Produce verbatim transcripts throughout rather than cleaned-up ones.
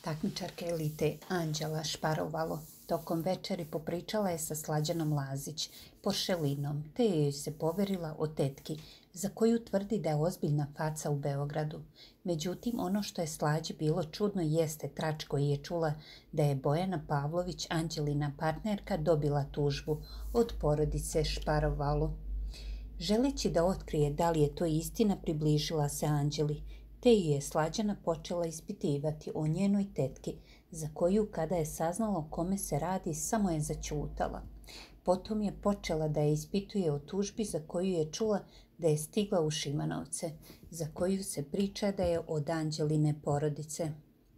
takmičarke elite Anđela Šparovalo. Tokom večeri popričala je sa Slađanom Lazić, Poršelinom, te je joj se poverila o tetki, za koju tvrdi da je ozbiljna faca u Beogradu. Međutim, ono što je Slađi bilo čudno jeste trač koji je čula da je Bojana Pavlović, Anđelina partnerka, dobila tužbu od porodice Šparovalo. Želeći da otkrije da li je to istina, približila se Anđeli, te ju je Slađana počela ispitivati o njenoj tetki, za koju, kada je saznala o kome se radi, samo je zaćutala. Potom je počela da je ispituje o tužbi za koju je čula da je stigla u Šimanovce, za koju se priča da je od Anđeline porodice.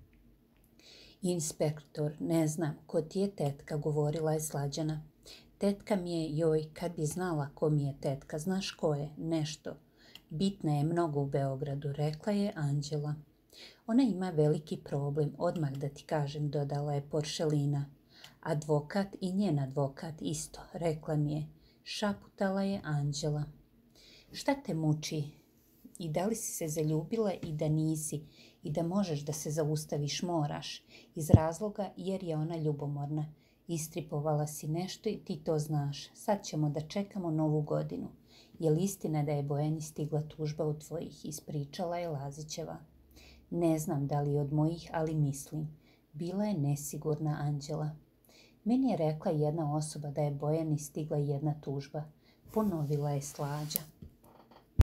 Inspektor, ne znam, ko ti je tetka, govorila je Slađana. Tetka mi je, joj, kad bi znala ko mi je tetka, znaš ko je, nešto. Bitna je mnogo u Beogradu, rekla je Anđela. Ona ima veliki problem, odmah da ti kažem, dodala je Poršelina. Advokat i njen advokat isto, rekla mi je, šaputala je Anđela. Šta te muči? I da li si se zaljubila i da nisi, i da možeš da se zaustaviš, moraš, iz razloga jer je ona ljubomorna. Istripovala si nešto i ti to znaš. Sad ćemo da čekamo novu godinu. Je li istina da je Bojani stigla tužba od tvojih? Ispričala je Lazićeva. Ne znam da li od mojih, ali mislim. Bila je nesigurna Anđela. Meni je rekla jedna osoba da je Bojani stigla jedna tužba. Ponovila je Slađa.